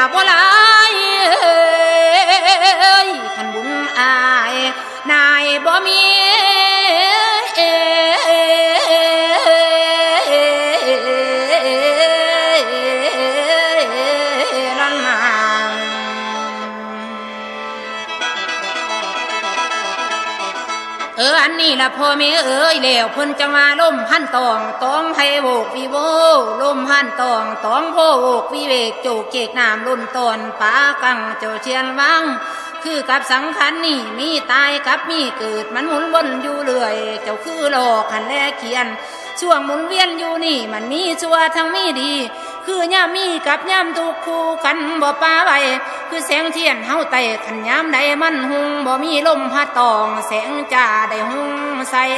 บ่หลายขันบุญอายนายบ่มีอันนี้ละพ่อแม่เอ๋ยแล้วเพิ่นจะมาล้มหันตองตองไผโวกวิโวล้มหันตองตองโพโวกวิเวกโจกเกกน้ำลุ่นตอนปากังเจ้าเชียนวังคือกับสังขารนี่มีตายกับมีเกิดมันหมุนวนอยู่เรื่อยเจ้าคือหลอกขันแลเขียนช่วงหมุนเวียนอยู่นี่มันมีชั่วทั้งมีดีคือย่ามมีกับย่ามทุกคู่กันบ่ปาไว้คือแสงเทียนเฮาไต่ขันย่ามใดมันหุงบ่มีลมพัดตองแสงจ่าได้หุงใส่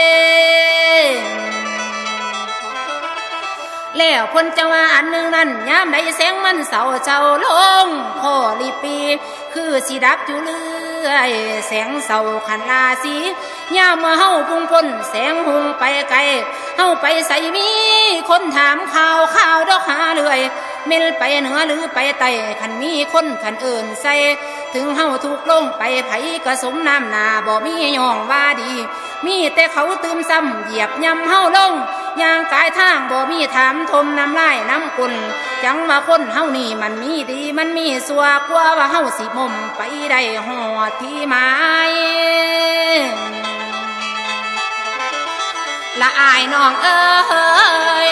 แล้วคนจะว่าอันหนึ่งนั้นย่ามใดแสงมันเศร้าเจ้าลงพ่อลีปีคือสิดับอยู่เรื่อยแสงเศร้าขันลาสีย่ามเมื่อเฮาพุ่งพ้นแสงหุงไปไกลเฮาไปใส่มีคนถามข่าวดอกหาเรื่อยเม่นไปเหนือหรือไปใต้ขันมีคนขันเอิ่นใส่ถึงเฮาถูกลงไปไผกระสมน้ำหนาบ่มีย่องว่าดีมีแต่เขาตื่มซ้ำเหยียบย่ำเฮาลงย่างกายทางบ่มีถามทมน้ำลายน้ำกุลจังว่าคนเฮานี่มันมีดีมันมีสัวกว่าว่าเฮาสิมุมไปได้หอดที่หมายละอายน้องเอ้ย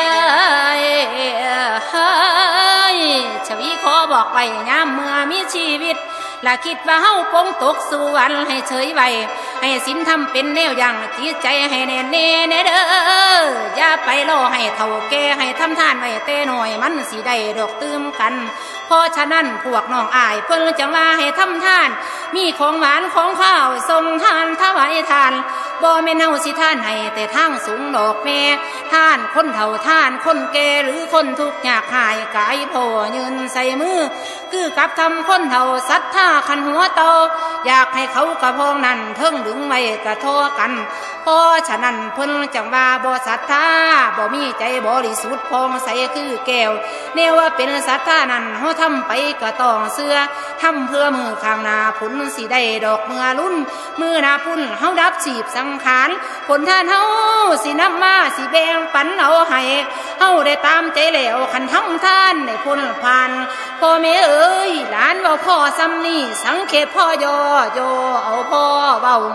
ชวีขอบอกไว้ยามเมื่อมีชีวิตละคิดว่าเฮาคงตกสู่วันให้เฉยไว้ให้ศีลทำเป็นแนวอย่างจิตใจให้แน่แน่เด้ออย่าไปล่อให้เท่าแก่ให้ทำทานไว้แต่หน่อยมันสิได้ดอกตื้มกันเพราะฉะนั้นพวกน้องอายเพิ่นจังว่าให้ทำทานมีของหวานของข้าวส่งทานถวายทานบ่แม่นเฮาสิทานให้แต่ทางสูงดอกแม่ทานคนเฒ่าทานคนแก่หรือคนทุกข์ยากหายกายพ่อยืนใส่มือคือกับทำคนเฒ่าศรัทธาขันหัวโตอยากให้เขากระพองนั่นเทิงดึงไว้กระทอกันเพราะฉะนั้นเพิ่นจังว่าบ่ศรัทธาบ่มีใจบริสุทธิ์พองใสคือแก้วแนวว่าเป็นศรัทธานั้นเฮาทำไปก็ต้องเชื่อทำเพื่อมือข้างหน้าผลสิได้ดอกเมื่อรุ่นมือหน้าพุ่นเฮาดับชีพสังขารผลท่านเฮาสินำมาสิแบ่งปันเอาให้เฮาได้ตามใจแล้วคันทำทานได้พ้นผ่านพ่อแม่เอ๋ยหลานเว้าพ่อซ้ำนี่สังเกตพ่อยเอาพ่อเว้า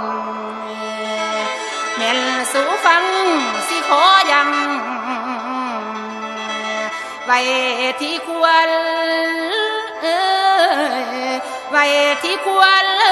แม่นสู่ฟังสิขอยังไว้ที่ควรไว้ที่ควร